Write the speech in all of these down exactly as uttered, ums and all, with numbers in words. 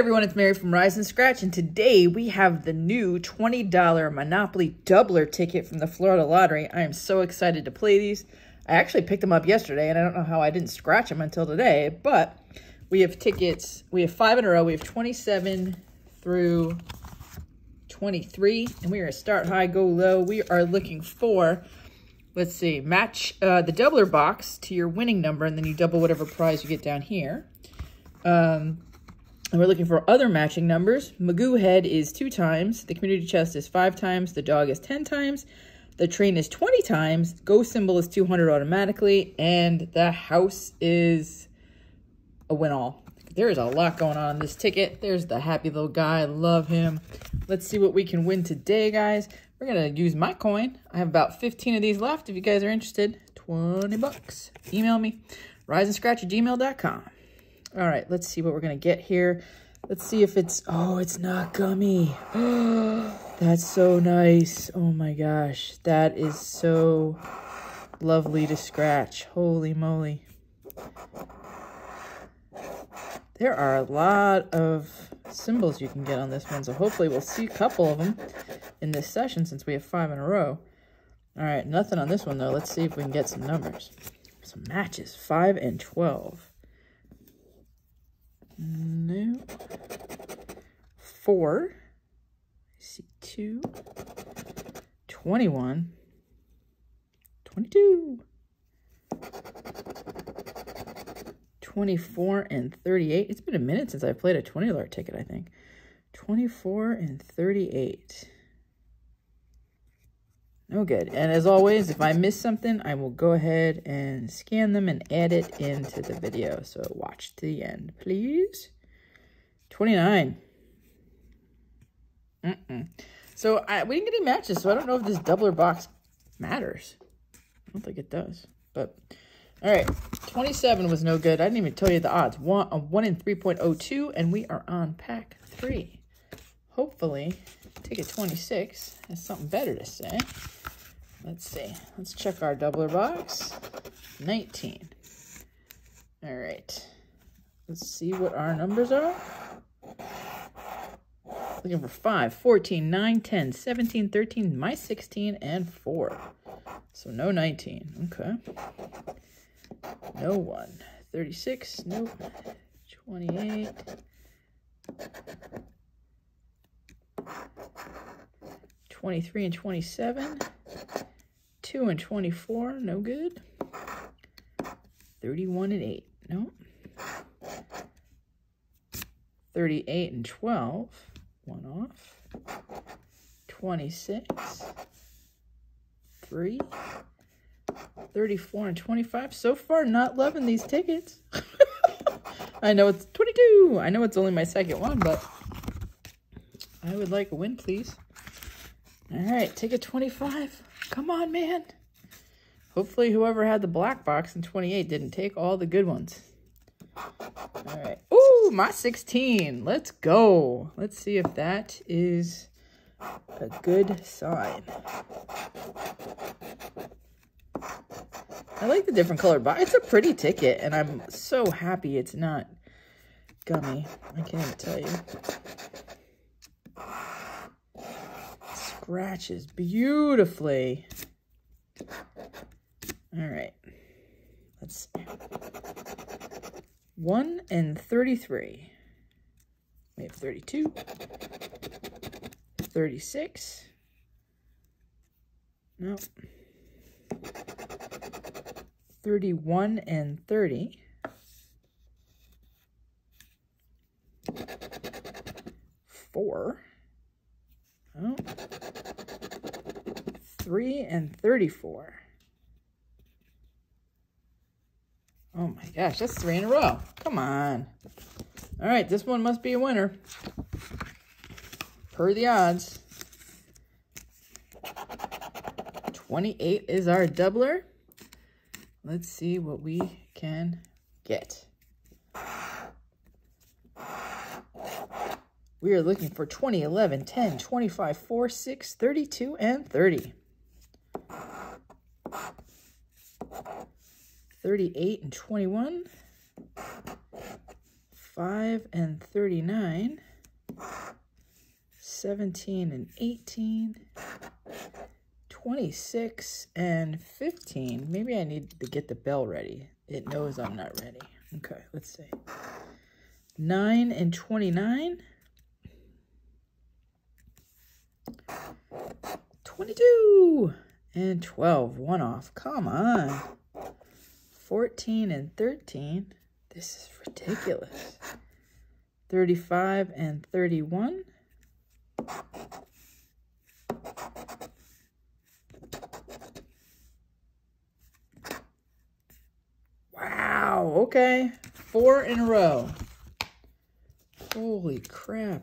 everyone, it's Mary from Rise and Scratch, and today we have the new twenty dollar Monopoly Doubler ticket from the Florida Lottery. I am so excited to play these. I actually picked them up yesterday, and I don't know how I didn't scratch them until today, but we have tickets. We have five in a row. We have twenty-seven through twenty-three, and we are start high, go low. We are looking for, let's see, match uh, the doubler box to your winning number, and then you double whatever prize you get down here. Um, and we're looking for other matching numbers. Magoo head is two times. The community chest is five times. The dog is ten times. The train is twenty times. Go symbol is two hundred automatically. And the house is a win all. There is a lot going on in this ticket. There's the happy little guy. I love him. Let's see what we can win today, guys. We're going to use my coin. I have about fifteen of these left. If you guys are interested, twenty bucks. Email me, rise and scratch at gmail dot com. All right, let's see what we're going to get here. Let's see if it's, oh, it's not gummy. That's so nice. Oh my gosh, that is so lovely to scratch. Holy moly. There are a lot of symbols you can get on this one, so hopefully we'll see a couple of them in this session since we have five in a row. All right, nothing on this one though. Let's see if we can get some numbers. Some matches, five and twelve. No. Four. I see two. Twenty-one. Twenty-two. Twenty-four and thirty-eight. It's been a minute since I've played a twenty dollar ticket, I think. Twenty-four and thirty-eight. No good. And as always, if I miss something, I will go ahead and scan them and add it into the video. So watch to the end, please. twenty-nine. Mm-mm. So I, we didn't get any matches, so I don't know if this doubler box matters. I don't think it does. But, all right. twenty-seven was no good. I didn't even tell you the odds. One, uh, one in three point oh two, and we are on pack three. Hopefully, ticket twenty-six has something better to say. Let's see. Let's check our doubler box. nineteen. All right. Let's see what our numbers are. Looking for five, fourteen, nine, ten, seventeen, thirteen, my sixteen, and four. So no nineteen. Okay. No one. thirty-six. Nope. twenty-eight. twenty-three and twenty-seven. two and twenty-four, no good. thirty-one and eight, no. thirty-eight and twelve, one off. twenty-six, three. thirty-four and twenty-five. So far, not loving these tickets. I know it's twenty-two. I know it's only my second one, but I would like a win, please. All right, ticket twenty-five. Come on, man. Hopefully whoever had the black box in twenty-eight didn't take all the good ones. All right. Ooh, my sixteen. Let's go. Let's see if that is a good sign. I like the different colored box. It's a pretty ticket, and I'm so happy it's not gummy. I can't even tell you. Scratches beautifully. All right. Let's see. one and thirty-three. We have thirty-two. thirty-six. No. thirty-one and thirty. four. Oh. three and thirty-four. Oh my gosh, that's three in a row. Come on. All right, this one must be a winner. Per the odds. twenty-eight is our doubler. Let's see what we can get. We are looking for twenty, eleven, ten, twenty-five, four, six, thirty-two, and thirty. thirty-eight and twenty-one. five and thirty-nine, seventeen and eighteen, twenty-six and fifteen. Maybe I need to get the bell ready. It knows I'm not ready. Okay, let's see. nine and twenty-nine, twenty-two and twelve. One off. Come on. fourteen and thirteen. This is ridiculous. thirty-five and thirty-one. Wow, okay. Four in a row. Holy crap.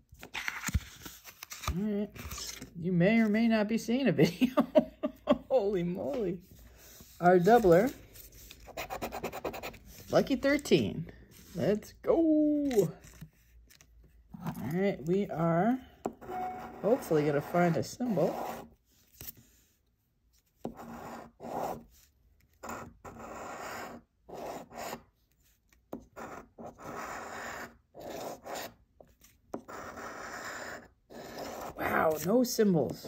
All right. You may or may not be seeing a video. Holy moly. Our doubler. Lucky thirteen. Let's go. All right, we are hopefully going to find a symbol. Wow, no symbols.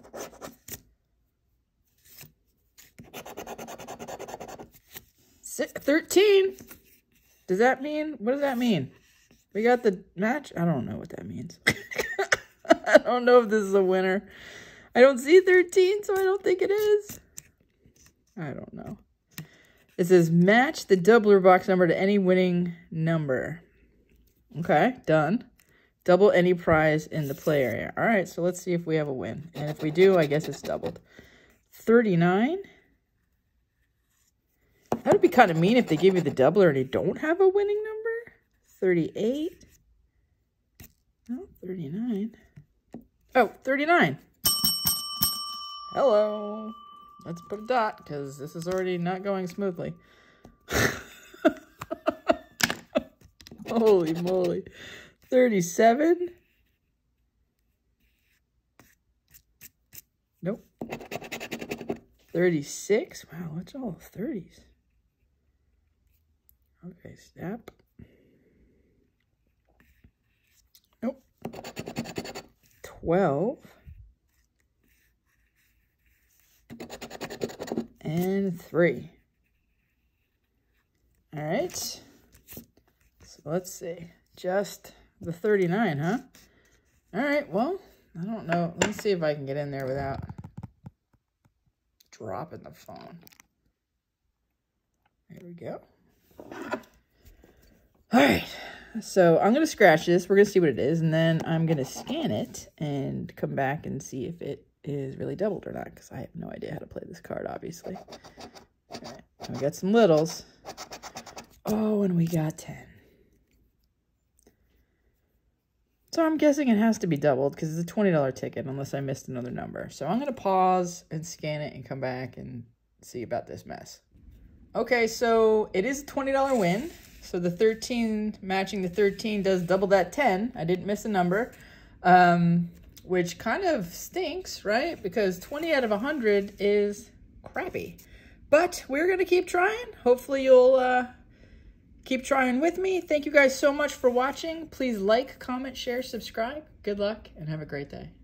Six, thirteen. Does that mean, what does that mean? We got the match? I don't know what that means. I don't know if this is a winner. I don't see thirteen, so I don't think it is. I don't know. It says match the doubler box number to any winning number. Okay, done. Double any prize in the play area. All right, so let's see if we have a win. And if we do, I guess it's doubled. thirty-nine. That would be kind of mean if they give you the doubler and you don't have a winning number. thirty-eight. Oh, thirty-nine. Oh, thirty-nine. Hello. Let's put a dot because this is already not going smoothly. Holy moly. thirty-seven. Nope. thirty-six. Wow, what's all the thirties? Okay, snap. Nope. twelve. And three. All right. So let's see. Just the thirty-nine, huh? All right, well, I don't know. Let me see if I can get in there without dropping the phone. There we go. All right, so I'm going to scratch this. We're going to see what it is, and then I'm going to scan it and come back and see if it is really doubled or not, because I have no idea how to play this card, obviously. All right, we got some littles. Oh, and we got ten. So I'm guessing it has to be doubled because it's a twenty dollar ticket unless I missed another number. So I'm going to pause and scan it and come back and see about this mess. Okay, so it is a twenty dollar win. So the thirteen, matching the thirteen does double that ten. I didn't miss a number, um, which kind of stinks, right? Because twenty out of one hundred is crappy. But we're going to keep trying. Hopefully you'll uh, keep trying with me. Thank you guys so much for watching. Please like, comment, share, subscribe. Good luck, and have a great day.